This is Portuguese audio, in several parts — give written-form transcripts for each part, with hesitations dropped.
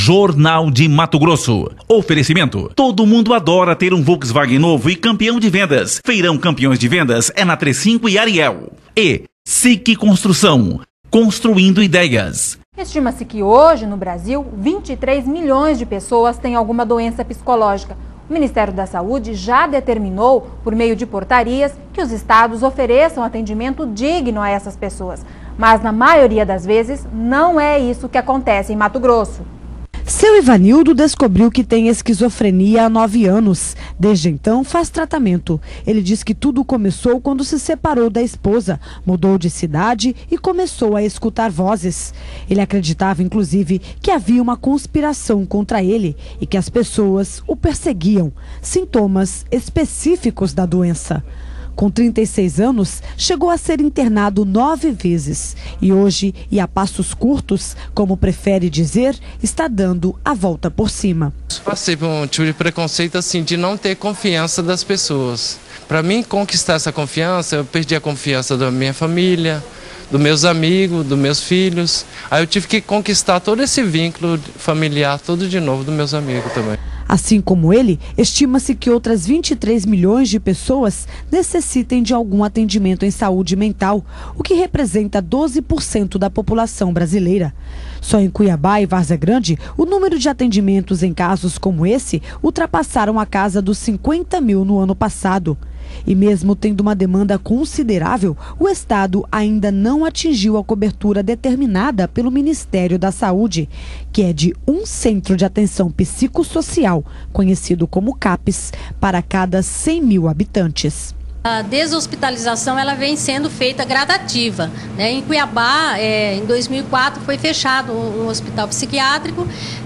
Jornal de Mato Grosso. Oferecimento. Todo mundo adora ter um Volkswagen novo e campeão de vendas. Feirão Campeões de Vendas é na 35 e Ariel. E SIC Construção. Construindo ideias. Estima-se que hoje, no Brasil, 23 milhões de pessoas têm alguma doença psicológica. O Ministério da Saúde já determinou, por meio de portarias, que os estados ofereçam atendimento digno a essas pessoas. Mas, na maioria das vezes, não é isso que acontece em Mato Grosso. Seu Ivanildo descobriu que tem esquizofrenia há 9 anos. Desde então, faz tratamento. Ele diz que tudo começou quando se separou da esposa, mudou de cidade e começou a escutar vozes. Ele acreditava, inclusive, que havia uma conspiração contra ele e que as pessoas o perseguiam. Sintomas específicos da doença. Com 36 anos, chegou a ser internado 9 vezes e hoje, e a passos curtos, como prefere dizer, está dando a volta por cima. Passei por um tipo de preconceito assim, de não ter confiança das pessoas. Para mim conquistar essa confiança, eu perdi a confiança da minha família, dos meus amigos, dos meus filhos. Aí eu tive que conquistar todo esse vínculo familiar, todo de novo, dos meus amigos também. Assim como ele, estima-se que outras 23 milhões de pessoas necessitem de algum atendimento em saúde mental, o que representa 12% da população brasileira. Só em Cuiabá e Várzea Grande, o número de atendimentos em casos como esse ultrapassaram a casa dos 50 mil no ano passado. E mesmo tendo uma demanda considerável, o Estado ainda não atingiu a cobertura determinada pelo Ministério da Saúde, que é de um centro de atenção psicossocial, conhecido como CAPS, para cada 100 mil habitantes. A deshospitalização ela vem sendo feita gradativa, né? Em Cuiabá, em 2004, foi fechado um hospital psiquiátrico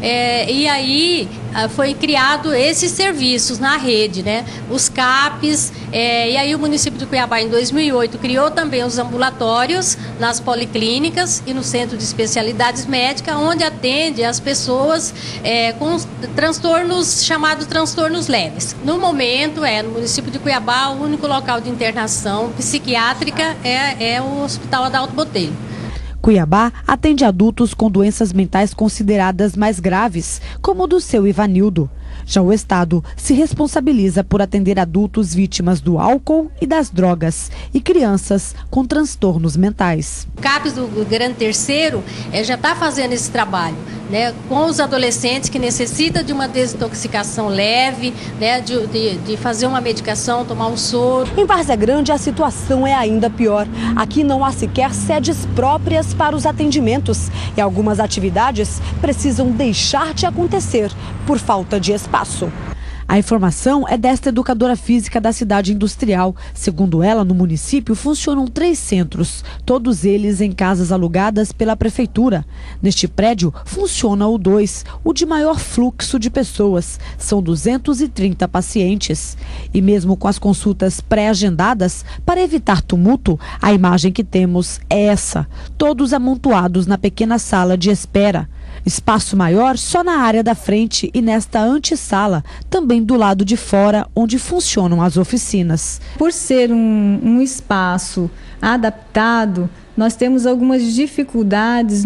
e aí foi criado esses serviços na rede, né? Os CAPs, e aí o município de Cuiabá, em 2008, criou também os ambulatórios nas policlínicas e no centro de especialidades médicas, onde atende as pessoas com transtornos, chamados transtornos leves. No momento, no município de Cuiabá, o único local de internação psiquiátrica é o Hospital Adalto Botelho. Cuiabá atende adultos com doenças mentais consideradas mais graves, como o do seu Ivanildo. Já o Estado se responsabiliza por atender adultos vítimas do álcool e das drogas e crianças com transtornos mentais. O CAPS do Grande Terceiro já está fazendo esse trabalho, né, com os adolescentes que necessitam de uma desintoxicação leve, né, de fazer uma medicação, tomar um soro. Em Várzea Grande a situação é ainda pior. Aqui não há sequer sedes próprias para os atendimentos e algumas atividades precisam deixar de acontecer por falta de espaço. A informação é desta educadora física da cidade industrial. Segundo ela, no município funcionam 3 centros, todos eles em casas alugadas pela prefeitura. Neste prédio funciona o 2, o de maior fluxo de pessoas. São 230 pacientes. E mesmo com as consultas pré-agendadas, para evitar tumulto, a imagem que temos é essa, todos amontoados na pequena sala de espera. Espaço maior só na área da frente e nesta antessala, também do lado de fora, onde funcionam as oficinas. Por ser um espaço adaptado, nós temos algumas dificuldades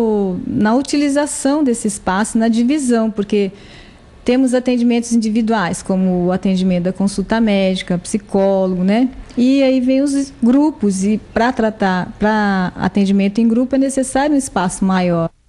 na utilização desse espaço, na divisão, porque temos atendimentos individuais, como o atendimento da consulta médica, psicólogo, né? E aí vem os grupos, e para atendimento em grupo é necessário um espaço maior.